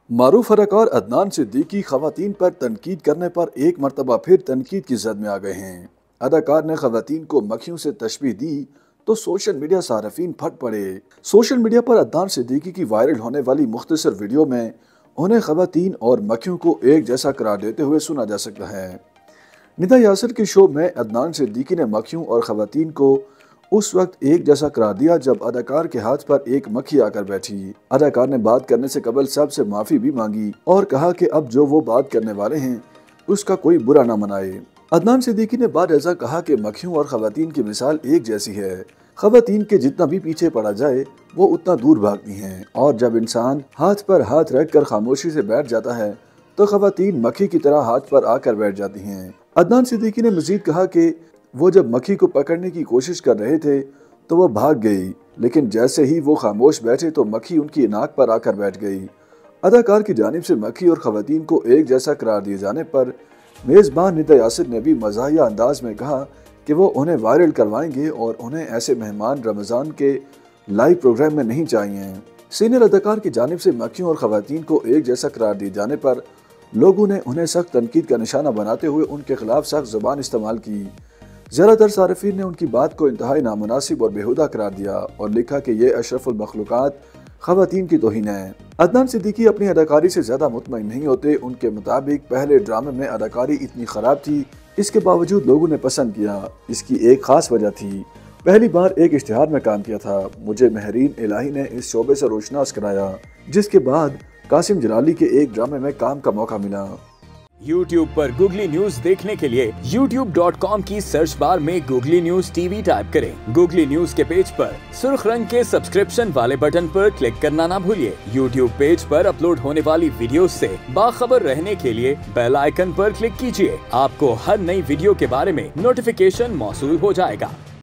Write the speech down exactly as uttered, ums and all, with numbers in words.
मारूफ अदाकार अदनान सिद्दीकी खवातीन पर तनकीद करने पर एक मरतबा फिर तनकीद की जद में आ गए हैं। अदाकार ने खवातीन को मक्खियों से तशबीह दी तो सोशल मीडिया सारफीन फट पड़े। सोशल मीडिया पर अदनान सिद्दीकी की वायरल होने वाली मुख्तसर वीडियो में उन्हें खवातीन और मक्खियों को एक जैसा करार देते हुए सुना जा सकता है। निदा यासिर के शो में अदनान सिद्दीकी ने मक्खियों और खवातीन को उस वक्त एक जैसा करार दिया जब अदाकार के हाथ पर एक मक्खी आकर बैठी। अदाकार ने बात करने से कबल सबसे माफी भी मांगी और कहा कि अब जो वो बात करने वाले हैं उसका कोई बुरा ना मनाए। अदनान सिद्दीकी ने बाद ऐसा कहा कि मक्खियों और खवातीन की मिसाल एक जैसी है। खवातीन के जितना भी पीछे पड़ा जाए वो उतना दूर भागती हैं और जब इंसान हाथ पर हाथ रख कर खामोशी से बैठ जाता है तो खवातीन मक्खी की तरह हाथ पर आकर बैठ जाती हैं। अदनान सिद्दीकी ने मजीद कहा कि वो जब मक्खी को पकड़ने की कोशिश कर रहे थे तो वो भाग गई, लेकिन जैसे ही वो खामोश बैठे तो मक्खी उनकी नाक पर आकर बैठ गई। अदाकार की जानिब से मक्खी और खवातीन को एक जैसा करार दिए जाने पर मेज़बान निदा यासिर ने भी मज़ाहिया अंदाज में कहा कि वो उन्हें वायरल करवाएंगे और उन्हें ऐसे मेहमान रमज़ान के लाइव प्रोग्राम में नहीं चाहिए। सीनियर अदाकार की जानिब से मक्खियों और खवातीन को एक जैसा करार दिए जाने पर लोगों ने उन्हें सख्त तनकीद का निशाना बनाते हुए उनके खिलाफ सख्त ज़बान इस्तेमाल की। ज़्यादातर सारिफीन ने उनकी बात को इंतहाई नामुनासिब और बेहुदा करार दिया और लिखा कि ये अशरफुल मखलूक़ात खवातीन की तौहीन है। अदनान सिद्दीकी अपनी अदाकारी से ज़्यादा मुतमईन नहीं होते। उनके मुताबिक पहले ड्रामे में अदाकारी इतनी ख़राब थी, इसके बावजूद लोगों ने पसंद किया। इसकी एक ख़ास वजह थी, पहली बार एक इश्तिहार में काम किया था। मुझे महरीन इलाही ने इस शोबे से रोशनास कराया, जिसके बाद कासिम जलाली के एक ड्रामे में काम का मौका मिला। यूट्यूब पर गूगली न्यूज देखने के लिए यूट्यूब डॉट कॉम की सर्च बार में गूगली न्यूज टीवी टाइप करें। गूगली न्यूज के पेज पर सुर्ख रंग के सब्सक्रिप्शन वाले बटन पर क्लिक करना ना भूलिए। यूट्यूब पेज पर अपलोड होने वाली वीडियोस से बाखबर रहने के लिए बेल आइकन पर क्लिक कीजिए। आपको हर नई वीडियो के बारे में नोटिफिकेशन मौसूल हो जाएगा।